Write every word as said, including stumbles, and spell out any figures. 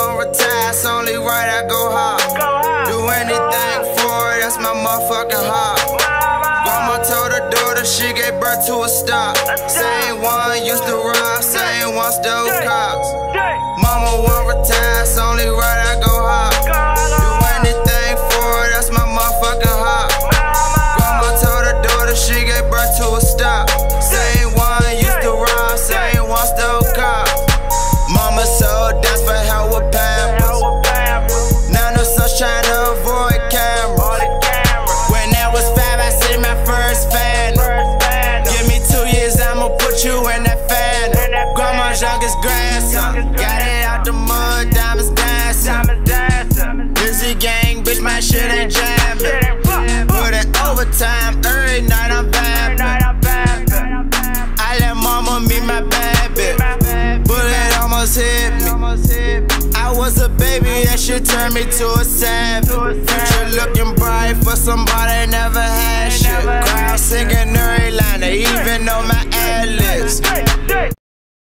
won't retire, it's only right I go hard. Do anything for it, that's my motherfucking heart. Grandma told her daughter she gave birth to a star. Same one used to rob, same one stole cops. Mama won't retire, it's only right I go hard. Do anything for it, that's my motherfucking heart. Grandma told her daughter she gave birth to a star. Same one used to rob, same one stole cops. Mama sold dots for help with Pampers. Now no son's trying to avoid cameras. When I was five, I seen my first fan. Give me two years, I'ma put you in that fan. Grandma's youngest grandson. Got it out the mud, diamonds dancing. Busy gang, bitch, my shit ain't jamming. Put it overtime, every night I'm vamping. I let mama meet my bad bitch. Bullet almost hit me. I was a baby, that shit turned me to a savage. Future looking bright for somebody